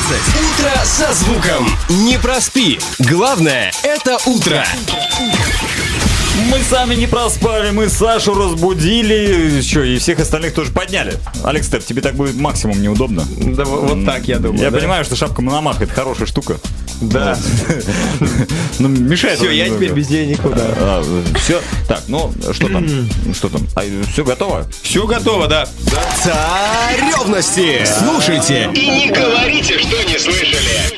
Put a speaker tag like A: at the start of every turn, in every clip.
A: Утро со звуком. Не проспи. Главное — это утро.
B: Мы сами не проспали, мы Сашу разбудили, еще и всех остальных тоже подняли. Алекс Степ, тебе так будет максимум неудобно?
C: Да, вот так, я думаю.
B: Я понимаю, что шапка Мономаха — это хорошая штука.
C: Да.
B: Ну, мешает.
C: Все, я теперь без нее никуда.
B: Все. Так, ну, что там? Что там? Все готово?
C: Все готово, да.
A: Царевности. Слушайте.
D: И не говорите, что не слышали.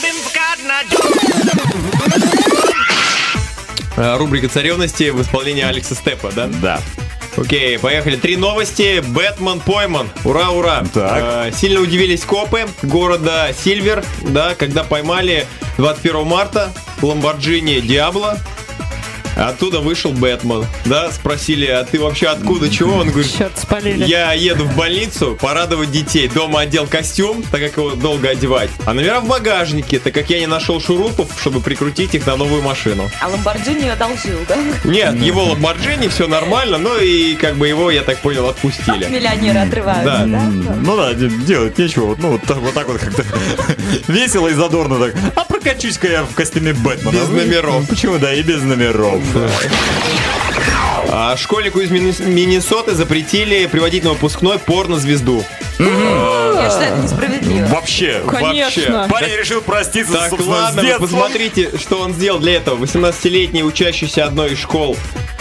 C: Рубрика «Царевности» в исполнении Алекса Степа, да?
B: Да.
C: Окей, поехали. 3 новости. Бэтмен пойман. Ура, ура.
B: Так.
C: Сильно удивились копы города Сильвер, да, когда поймали 21 марта Ламборджини Диабло. Оттуда вышел Бэтмен, да, спросили, а ты вообще откуда, чего? Он говорит,
E: черт, спалили.
C: Я еду в больницу порадовать детей. Дома одел костюм, так как его долго одевать. А номера в багажнике, так как я не нашел шурупов, чтобы прикрутить их на новую машину.
F: А Ламборджини одолжил, да?
C: Нет, его Ламборджини, все нормально, но и как бы его, я так понял, отпустили.
F: Миллионеры отрываются,
C: Да.
F: да?
B: Ну да, делать нечего. Ну вот так вот как-то весело и задорно так. А прокачусь-ка я в костюме Бэтмена.
C: Без номеров.
B: Почему, да, и без номеров.
C: А школьнику из Миннесоты запретили приводить на выпускной порнозвезду.
F: Я считаю, это несправедливо.
B: Вообще.
E: Конечно.
B: Парень решил проститься,
C: Так,
B: собственно,
C: ладно,
B: с
C: вы
B: детством.
C: посмотрите, что он сделал для этого. 18-летний учащийся одной из школ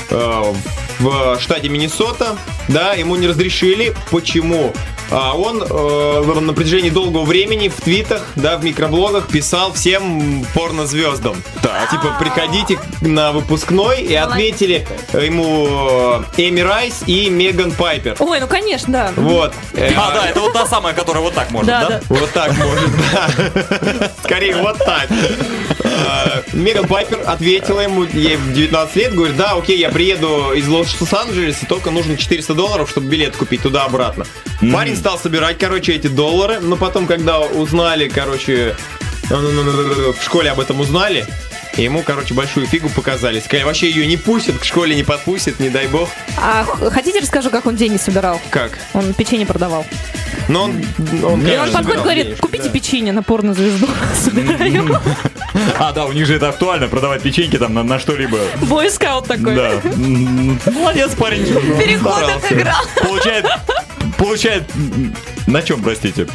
C: в штате Миннесота, да, ему не разрешили. Почему? Он на протяжении долгого времени в твитах, да, в микроблогах писал всем порнозвездам. Так. Типа, приходите на выпускной, и отметили ему Эми Райс и Меган Пайпер.
E: Ой, ну конечно, да.
C: Вот.
B: Да, это вот та самая, которая вот так может, да?
C: Вот так может, да. Скорее, вот так. Меган Пайпер ответила ему, ей 19 лет, говорит, да, окей, я приеду из Лос-Анджелеса, только нужно $400, чтобы билет купить туда-обратно. Парень стал собирать, короче, эти доллары, но потом, когда узнали, короче, в школе об этом узнали, ему, короче, большую фигу показали. Сказали, вообще ее не пустят, к школе не подпустят, не дай бог.
E: А хотите расскажу, как он деньги собирал?
C: Как?
E: Он печенье продавал.
C: Но он
E: И он подходит, говорит, купите печенье на порнозвезду. Собираю.
B: Да, у них же это актуально, продавать печеньки там на что-либо.
E: Бойскаут такой.
B: Да. Молодец, парень.
F: Переход отыграл.
B: Получает... На чем, простите?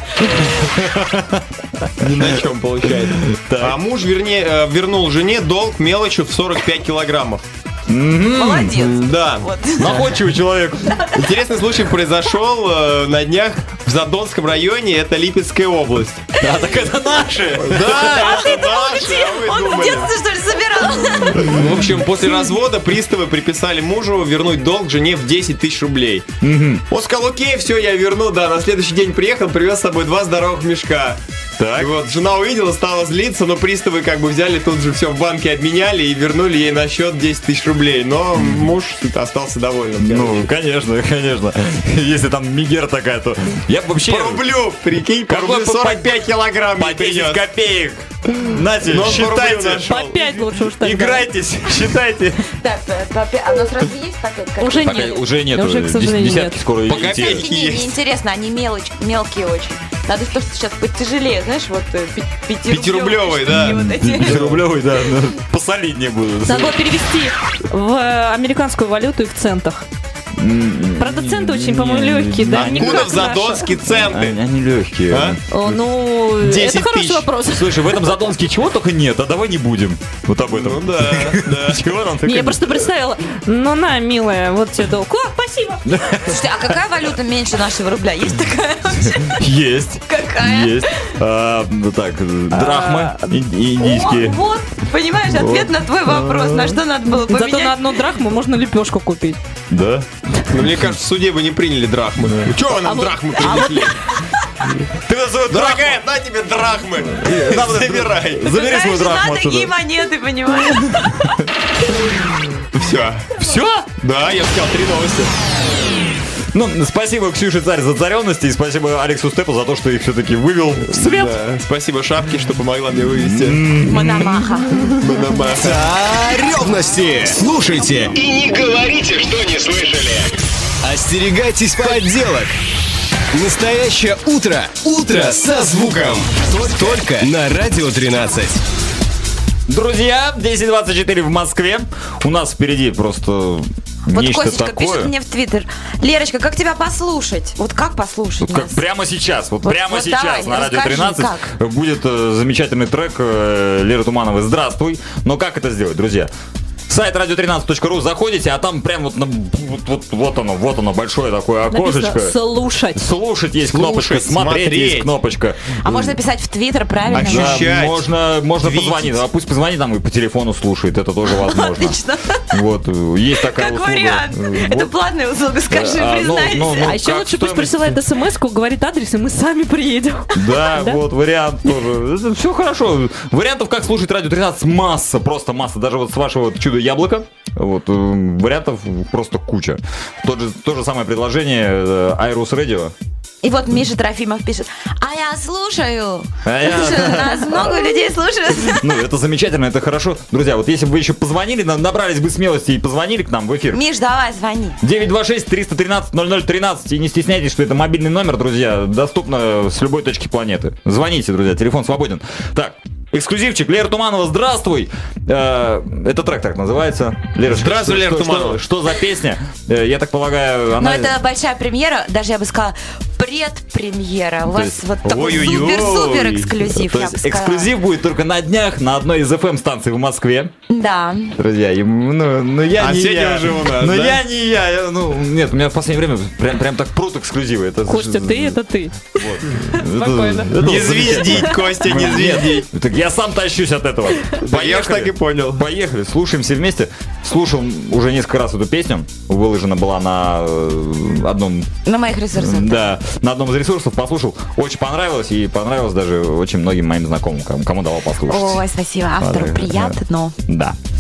C: ни на чем получает. А муж, вернул жене долг мелочью в 45 килограммов.
F: Молодец.
C: Да.
F: Вот.
B: Находчивый человек.
C: Интересный случай произошел на днях в Задонском районе, это Липецкая область.
B: Да, так это наши.
C: Да, это наши, а вы
F: Он в
C: думали.
F: детстве, что ли, собирал?
C: В общем, после развода приставы приписали мужу вернуть долг жене в 10 тысяч рублей. Он сказал, окей, все, я верну, да. На следующий день приехал, привез с собой 2 здоровых мешка.
B: Так.
C: И вот жена увидела, стала злиться, но приставы как бы взяли, тут же все в банке обменяли и вернули ей на счет 10 тысяч рублей. Но муж остался доволен.
B: Ну, конечно. Если там мигера такая, то... Я вообще...
C: По рублю, прикинь, по рублю 45 килограмм
B: По
C: не
B: 10
C: принес.
B: копеек. Нате,
C: Но он по рублю
B: считайте.
C: нашел.
E: По 5 лучше уж тогда.
B: Играйтесь, считайте.
F: Так, а у нас разве есть пакет?
E: Уже
B: Пока
E: нет.
B: уже нет.
E: Уже, к сожалению,
B: Десятки
E: нет.
B: скоро
C: По
B: идти.
C: копейке.
F: Не,
C: есть.
F: интересно, они мелкие очень. Надо то, что сейчас потяжелее, знаешь, вот
C: 5-рублевые, да.
F: Вот эти.
B: Рублевый, да. Посолиднее будут.
E: Надо было перевести в американскую валюту и в центах. Правда, центы очень, по-моему, легкие, да? Не
C: Откуда
E: как
C: в Задонске центы?
B: Они легкие.
C: А?
E: Ну,
C: 10
E: это хороший
C: тысяч.
E: вопрос.
B: Слушай, в этом Задонске чего только нет, а давай не будем. Вот об этом.
C: Ну да.
B: Чего нам только
E: Не, я
B: нет?
E: просто представила, ну на, милая, вот тебе долг. О, спасибо.
F: Слушайте, а какая валюта меньше нашего рубля? Есть такая вообще?
B: Есть.
F: Какая?
B: Есть. Так, драхмы индийские.
F: О, вот, понимаешь, ответ на твой вопрос. На что надо было
E: Зато на
F: поменять?
E: одну драхму можно лепешку купить.
B: Да?
C: Ну, мне кажется, в суде бы не приняли драхмы. Чего вы нам драхмы принесли? Ты нас дорогая, на тебе драхмы. Забирай.
B: Забери свою
F: Дальше
B: драхму
F: надо
B: отсюда.
F: и монеты, понимаешь?
C: Все.
B: Все?
C: Да, я сказал 3 новости.
B: Ну, спасибо Ксюше Царь за царевности, и спасибо Алексу Степу за то, что их все-таки вывел в свет.
C: Да. Спасибо Шапке, что помогла мне вывести.
F: Мономаха.
A: Царевности. Слушайте.
D: И не говорите, что не слышали.
A: Остерегайтесь подделок. Настоящее утро. Утро со звуком. Только на Радио 13.
B: Друзья, 10:24 в Москве. У нас впереди просто
F: Вот
B: нечто
F: Костечка
B: такое.
F: пишет мне в Твиттер: Лерочка, как тебя послушать? Вот как послушать
B: Вот как
F: нас?
B: прямо сейчас, вот прямо
F: вот
B: сейчас
F: давай,
B: на Радио
F: расскажи,
B: 13
F: как?
B: будет замечательный трек Леры Тумановой «Здравствуй». Но как это сделать, друзья? Сайт radio13.ru, заходите, а там прям вот оно, большое такое окошечко.
E: Написано «слушать».
B: Слушать есть кнопочка, смотреть есть кнопочка.
F: А можно писать в Твиттер, правильно?
B: Да,
C: Ощущать.
B: можно
C: Твитить.
B: позвонить. А пусть позвонит нам и по телефону слушает, это тоже возможно.
F: Отлично.
B: Вот, есть такая
F: Как
B: услуга.
F: вариант. Это
B: Вот.
F: платная услуга, скажи,
B: Ну,
F: признайся.
E: А еще
B: как
E: лучше пусть
B: стоимость?
E: присылает смс-ку, говорит адрес, и мы сами приедем.
B: Да,
E: Да?
B: вот вариант тоже. Все хорошо. Вариантов, как слушать Радио 13, масса, просто масса. Даже вот с вашего вот чудо-яблока, вот, вариантов просто куча. То же самое предложение Айрус Radio.
F: И вот Миша Трофимов пишет: а я слушаю.
B: А я-
F: Слушай, нас много людей слушают.
B: Ну, это замечательно, это хорошо. Друзья, вот если бы вы еще позвонили, набрались бы смелости и позвонили к нам в эфир.
F: Миш, давай, звони.
B: 926-313-0013. И не стесняйтесь, что это мобильный номер, друзья. Доступно с любой точки планеты. Звоните, друзья, телефон свободен. Так, эксклюзивчик. Лера Туманова, здравствуй. Это трек так называется. Лера,
C: Здравствуй, Лера Туманова.
B: Что за песня? Я так полагаю,
F: Но
B: она...
F: это большая премьера, даже я бы сказала, предпремьера. У вас
B: есть-
F: вот такой
C: Ой-ой-ой.
F: супер-супер эксклюзив,
B: То
F: я
B: есть
F: бы сказала.
B: эксклюзив будет только на днях на одной из FM-станций в Москве.
F: Да.
B: Друзья, ну я
C: А
B: не
C: сегодня
B: я.
C: уже у нас,
B: Но
C: да?
B: я не я. Ну, нет, у меня в последнее время прям так прут эксклюзивы. Это,
E: Костя, ты это ты.
B: вот.
E: Спокойно.
B: Это
C: Не
B: замечательно.
C: звездить, Костя, не звездить.
B: Так я сам тащусь от этого.
C: Я уж так и понял.
B: Поехали, слушаем все вместе. Слушал уже несколько раз эту песню. Выложена была на одном,
F: На моих ресурсах.
B: да, на одном из ресурсов. Послушал. Очень понравилось. И понравилось даже очень многим моим знакомым, кому давал послушать.
F: Ой, спасибо автору,
B: Да.
F: приятно.
B: Да.